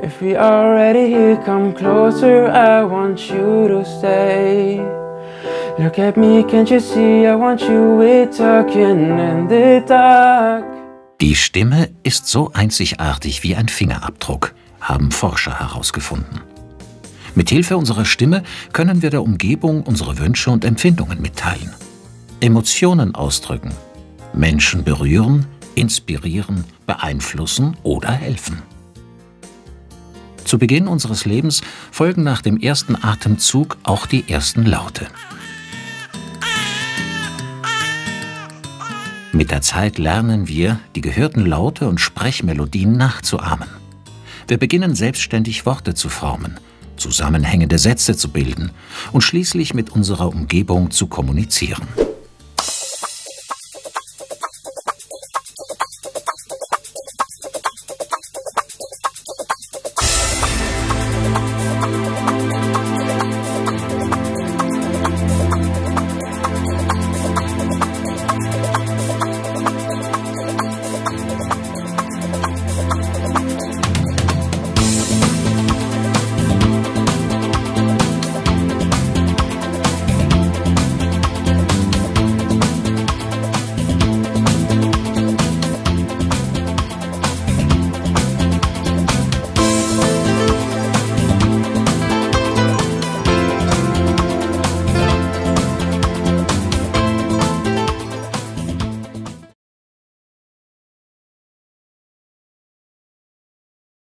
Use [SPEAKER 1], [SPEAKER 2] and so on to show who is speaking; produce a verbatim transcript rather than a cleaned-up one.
[SPEAKER 1] If we are already here, come closer, I want you to stay. Look at me, can't you see, I want you, we're talking in the dark.
[SPEAKER 2] Die Stimme ist so einzigartig wie ein Fingerabdruck, haben Forscher herausgefunden. Mithilfe unserer Stimme können wir der Umgebung unsere Wünsche und Empfindungen mitteilen, Emotionen ausdrücken, Menschen berühren, inspirieren, beeinflussen oder helfen. Zu Beginn unseres Lebens folgen nach dem ersten Atemzug auch die ersten Laute. Mit der Zeit lernen wir, die gehörten Laute und Sprechmelodien nachzuahmen. Wir beginnen selbstständig Worte zu formen, zusammenhängende Sätze zu bilden und schließlich mit unserer Umgebung zu kommunizieren.